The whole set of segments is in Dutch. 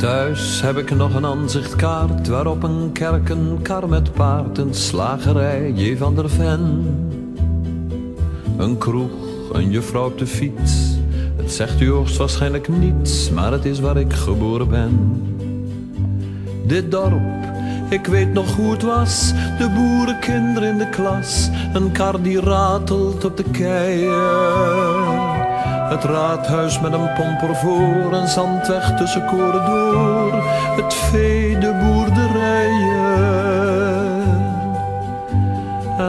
Thuis heb ik nog een aanzichtkaart waarop een kerk, een kar met paard, een slagerij, J. van der Ven. Een kroeg, een juffrouw op de fiets. Het zegt u hoogstwaarschijnlijk niets, maar het is waar ik geboren ben. Dit dorp, ik weet nog hoe het was, de boerenkinderen in de klas, een kar die ratelt op de keien. Het raadhuis met een pomper voor, een zandweg tussen koren door, het vee, de boerderijen. En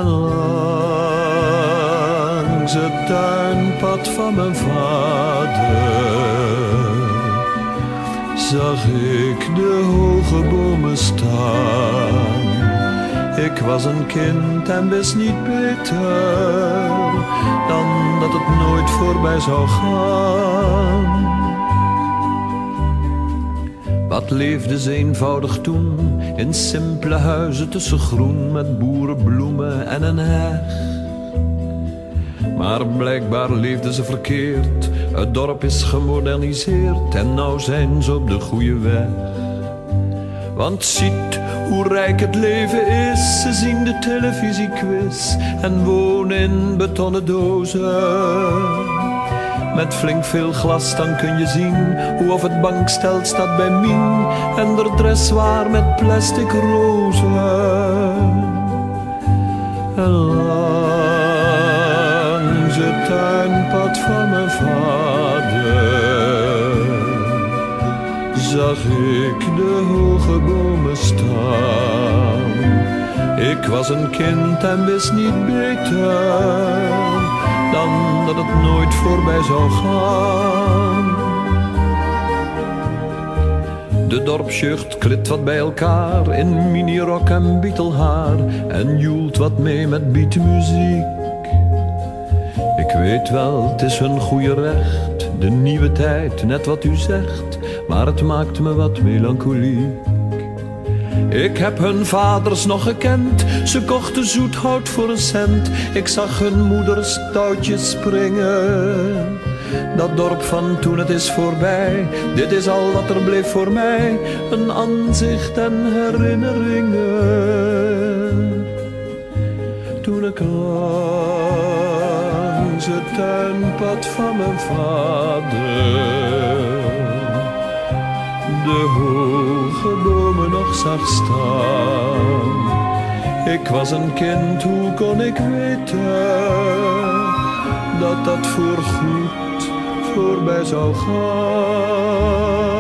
langs het tuinpad van mijn vader zag ik de hoge bomen staan. Ik was een kind en wist niet beter dan dat het nooit voorbij zou gaan. Wat leefde ze eenvoudig toen, in simpele huizen tussen groen met boerenbloemen en een heg. Maar blijkbaar leefden ze verkeerd, het dorp is gemoderniseerd en nou zijn ze op de goede weg. Want ziet hoe rijk het leven is, ze zien de televisiequiz en wonen in betonnen dozen. Met flink veel glas dan kun je zien hoe of het bankstel staat bij Mien en de dressoir met plastic rozen. En langs het tuinpad van mijn vader zag ik de hoge bomen staan. Ik was een kind en wist niet beter dan dat het nooit voorbij zou gaan. De dorpsjeugd klit wat bij elkaar in minirok en bietelhaar en joelt wat mee met beatmuziek. Ik weet wel, het is hun goede recht, de nieuwe tijd, net wat u zegt, maar het maakt me wat melancholiek. Ik heb hun vaders nog gekend, ze kochten zoethout voor een cent. Ik zag hun moeders touwtjes springen. Dat dorp van toen, het is voorbij, dit is al wat er bleef voor mij. Een aanzicht en herinneringen. Toen ik langs het tuinpad van mijn vader de hoge bomen nog zag staan. Ik was een kind, hoe kon ik weten dat dat voorgoed voorbij zou gaan?